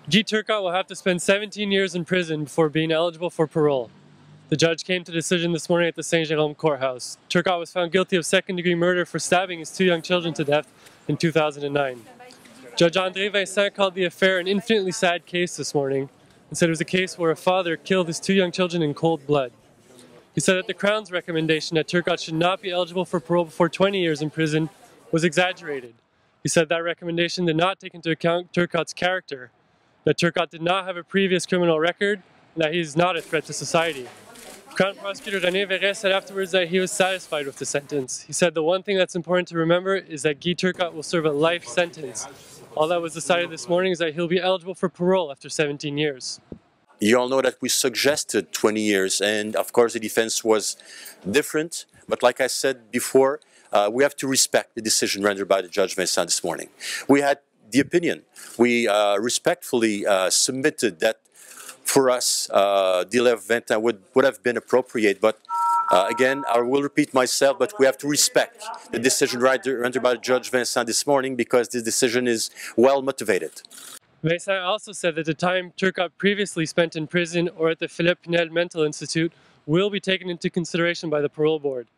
Guy Turcotte will have to spend 17 years in prison before being eligible for parole. The judge came to a decision this morning at the Saint-Jérôme courthouse. Turcotte was found guilty of second-degree murder for stabbing his two young children to death in 2009. Judge André Vincent called the affair an infinitely sad case this morning and said it was a case where a father killed his two young children in cold blood. He said that the Crown's recommendation that Turcotte should not be eligible for parole before 20 years in prison was exaggerated. He said that recommendation did not take into account Turcotte's character, that Turcotte did not have a previous criminal record, and that he is not a threat to society. Crown Prosecutor René Verret said afterwards that he was satisfied with the sentence. He said the one thing that's important to remember is that Guy Turcotte will serve a life sentence. All that was decided this morning is that he'll be eligible for parole after 17 years. You all know that we suggested 20 years, and of course the defense was different, but like I said before, we have to respect the decision rendered by the Judge Vincent this morning. We had the opinion. We respectfully submitted that for us, the 11 would have been appropriate, but again, I will repeat myself, but we have to respect the decision rendered by Judge Vincent this morning because this decision is well motivated. Vincent also said that the time Turcotte previously spent in prison or at the Philippe Pinel Mental Institute will be taken into consideration by the parole board.